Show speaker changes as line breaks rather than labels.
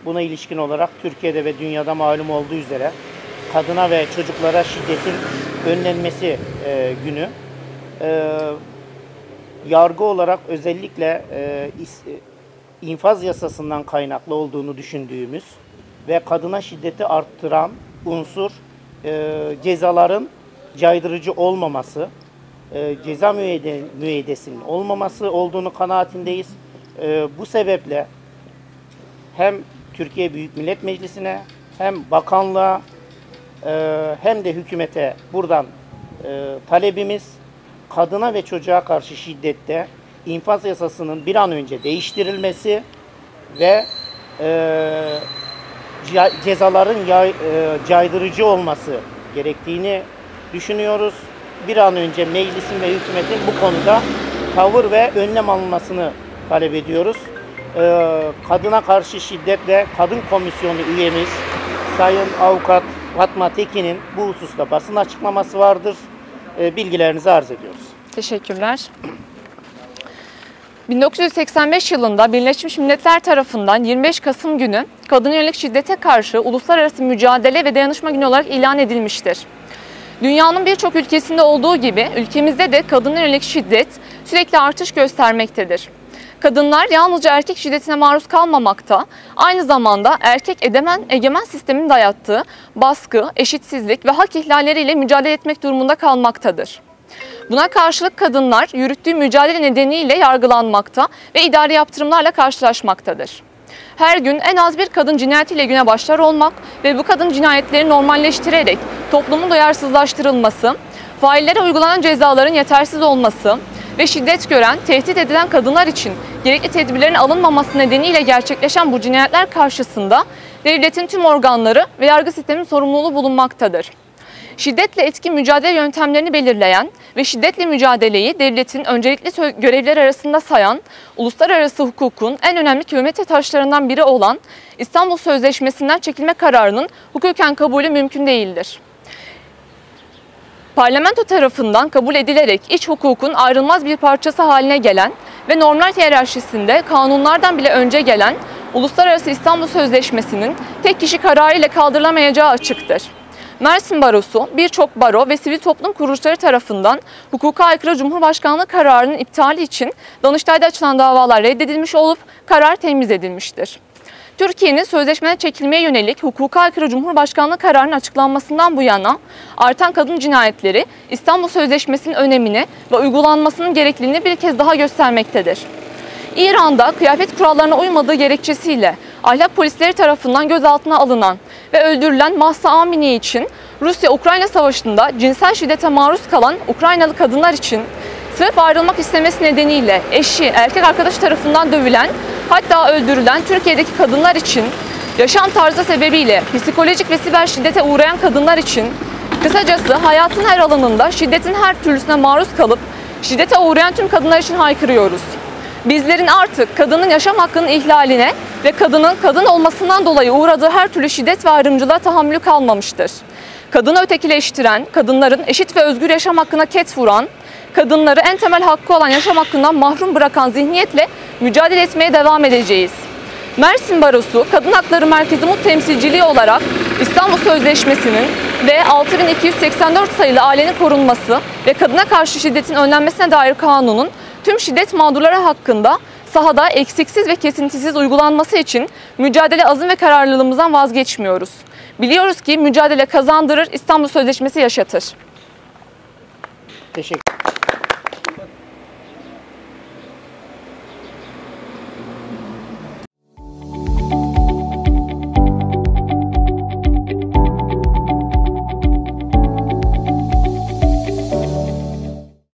buna ilişkin olarak Türkiye'de ve dünyada malum olduğu üzere kadına ve çocuklara şiddetin önlenmesi günü. Yargı olarak özellikle infaz yasasından kaynaklı olduğunu düşündüğümüz ve kadına şiddeti arttıran unsur cezaların caydırıcı olmaması, ceza müeyyidesinin olmaması olduğunu kanaatindeyiz. Bu sebeple hem Türkiye Büyük Millet Meclisi'ne hem bakanlığa hem de hükümete buradan talebimiz kadına ve çocuğa karşı şiddette infaz yasasının bir an önce değiştirilmesi ve cezaların caydırıcı olması gerektiğini düşünüyoruz. Bir an önce meclisin ve hükümetin bu konuda tavır ve önlem alınmasını talep ediyoruz. Kadına karşı şiddet ve kadın komisyonu üyemiz Sayın Avukat Fatma Tekin'in bu hususta basın açıklaması vardır. Bilgilerinizi arz ediyoruz.
Teşekkürler. 1985 yılında Birleşmiş Milletler tarafından 25 Kasım günü kadına yönelik şiddete karşı Uluslararası Mücadele ve Dayanışma Günü olarak ilan edilmiştir. Dünyanın birçok ülkesinde olduğu gibi ülkemizde de kadına yönelik şiddet sürekli artış göstermektedir. Kadınlar yalnızca erkek şiddetine maruz kalmamakta, aynı zamanda erkek egemen sistemin dayattığı baskı, eşitsizlik ve hak ihlalleriyle mücadele etmek durumunda kalmaktadır. Buna karşılık kadınlar yürüttüğü mücadele nedeniyle yargılanmakta ve idari yaptırımlarla karşılaşmaktadır. Her gün en az bir kadın cinayetiyle güne başlar olmak ve bu kadın cinayetleri normalleştirerek toplumun duyarsızlaştırılması, faillere uygulanan cezaların yetersiz olması ve şiddet gören, tehdit edilen kadınlar için gerekli tedbirlerin alınmaması nedeniyle gerçekleşen bu cinayetler karşısında devletin tüm organları ve yargı sisteminin sorumluluğu bulunmaktadır. Şiddetle etkin mücadele yöntemlerini belirleyen ve şiddetle mücadeleyi devletin öncelikli görevleri arasında sayan, uluslararası hukukun en önemli kilometre taşlarından biri olan İstanbul Sözleşmesi'nden çekilme kararının hukuken kabulü mümkün değildir. Parlamento tarafından kabul edilerek iç hukukun ayrılmaz bir parçası haline gelen ve normlar hiyerarşisinde kanunlardan bile önce gelen Uluslararası İstanbul Sözleşmesi'nin tek kişi kararı ile kaldırılamayacağı açıktır. Mersin Barosu, birçok baro ve sivil toplum kuruluşları tarafından hukuka aykırı Cumhurbaşkanlığı kararının iptali için Danıştay'da açılan davalar reddedilmiş olup karar temiz edilmiştir. Türkiye'nin sözleşmeden çekilmeye yönelik hukuka aykırı Cumhurbaşkanlığı kararının açıklanmasından bu yana artan kadın cinayetleri İstanbul Sözleşmesi'nin önemini ve uygulanmasının gerekliliğini bir kez daha göstermektedir. İran'da kıyafet kurallarına uymadığı gerekçesiyle ahlak polisleri tarafından gözaltına alınan ve öldürülen Mahsa Amini için Rusya-Ukrayna savaşında cinsel şiddete maruz kalan Ukraynalı kadınlar için sırf ayrılmak istemesi nedeniyle eşi, erkek arkadaş tarafından dövülen, hatta öldürülen Türkiye'deki kadınlar için, yaşam tarzı sebebiyle psikolojik ve siber şiddete uğrayan kadınlar için, kısacası hayatın her alanında şiddetin her türlüsüne maruz kalıp şiddete uğrayan tüm kadınlar için haykırıyoruz. Bizlerin artık kadının yaşam hakkının ihlaline ve kadının kadın olmasından dolayı uğradığı her türlü şiddet ve ayrımcılığa tahammülü kalmamıştır. Kadını ötekileştiren, kadınların eşit ve özgür yaşam hakkına ket vuran, kadınları en temel hakkı olan yaşam hakkından mahrum bırakan zihniyetle mücadele etmeye devam edeceğiz. Mersin Barosu, Kadın Hakları Merkezi MUT temsilciliği olarak İstanbul Sözleşmesi'nin ve 6284 sayılı ailenin korunması ve kadına karşı şiddetin önlenmesine dair kanunun tüm şiddet mağdurları hakkında sahada eksiksiz ve kesintisiz uygulanması için mücadele azim ve kararlılığımızdan vazgeçmiyoruz. Biliyoruz ki mücadele kazandırır, İstanbul Sözleşmesi yaşatır.
Teşekkür